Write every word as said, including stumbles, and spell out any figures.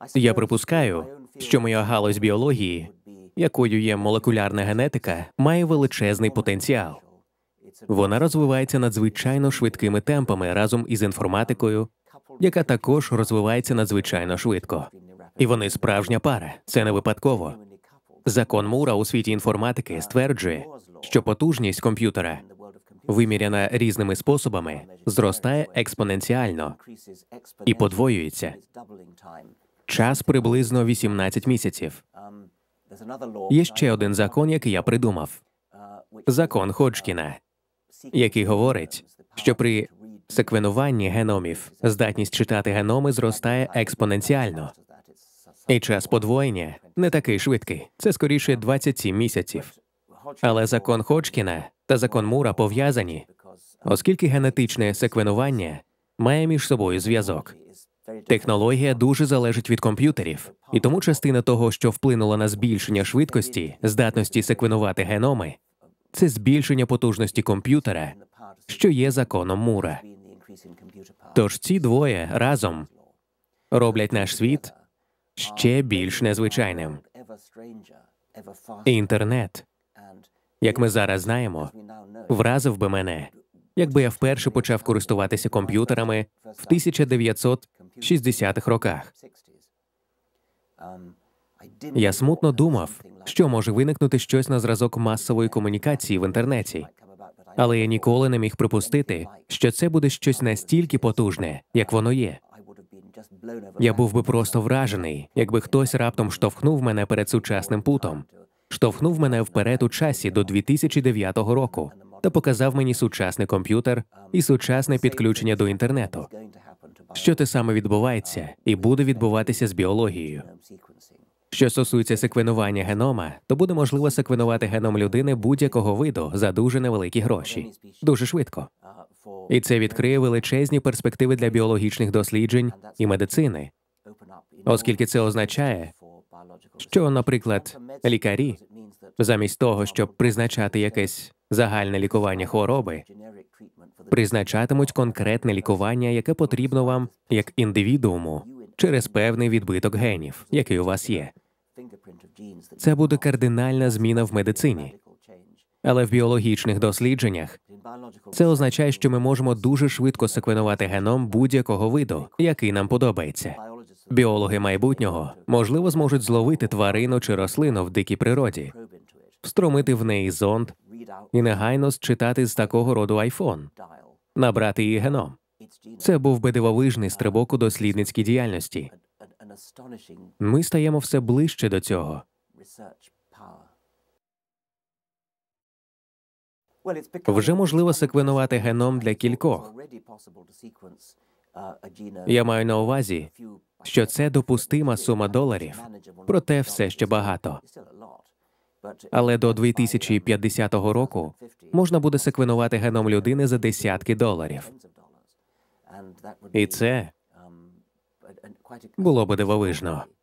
Я припускаю, що моя галузь біології, якою є молекулярна генетика, має величезний потенціал. Вона розвивається надзвичайно швидкими темпами разом із інформатикою, яка також розвивається надзвичайно швидко. І вони справжня пара, це не випадково. Закон Мура у світі інформатики стверджує, що потужність комп'ютера, виміряна різними способами, зростає експоненціально і подвоюється. Час приблизно вісімнадцять місяців. Є ще один закон, який я придумав. Закон Ходжкіна, який говорить, що при секвенуванні геномів здатність читати геноми зростає експоненціально. І час подвоєння не такий швидкий, це скоріше двадцять сім місяців. Але закон Ходжкіна та закон Мура пов'язані, оскільки генетичне секвенування має між собою зв'язок. Технологія дуже залежить від комп'ютерів, і тому частина того, що вплинула на збільшення швидкості, здатності секвенувати геноми, це збільшення потужності комп'ютера, що є законом Мура. Тож ці двоє разом роблять наш світ ще більш незвичайним. Інтернет, як ми зараз знаємо, вразив би мене, якби я вперше почав користуватися комп'ютерами в тисяча дев'ятсот шістдесятих роках. Я смутно думав, що може виникнути щось на зразок масової комунікації в інтернеті. Але я ніколи не міг припустити, що це буде щось настільки потужне, як воно є. Я був би просто вражений, якби хтось раптом штовхнув мене перед сучасним путом, штовхнув мене вперед у часі до дві тисячі дев'ятого року та показав мені сучасний комп'ютер і сучасне підключення до інтернету. Що те саме відбувається і буде відбуватися з біологією. Що стосується секвенування генома, то буде можливо секвенувати геном людини будь-якого виду за дуже невеликі гроші. Дуже швидко. І це відкриє величезні перспективи для біологічних досліджень і медицини. Оскільки це означає, що, наприклад, лікарі, замість того, щоб призначати якесь загальне лікування хвороби, призначатимуть конкретне лікування, яке потрібно вам як індивідууму через певний відбиток генів, який у вас є. Це буде кардинальна зміна в медицині. Але в біологічних дослідженнях це означає, що ми можемо дуже швидко секвенувати геном будь-якого виду, який нам подобається. Біологи майбутнього, можливо, зможуть зловити тварину чи рослину в дикій природі, встромити в неї зонд і негайно считати з такого роду айфон, набрати її геном. Це був би дивовижний стрибок у дослідницькій діяльності. Ми стаємо все ближче до цього. Вже можливо секвенувати геном для кількох. Я маю на увазі, що це допустима сума доларів, проте все ще багато. Але до дві тисячі п'ятдесятого року можна буде секвенувати геном людини за десятки доларів. І це було би дивовижно.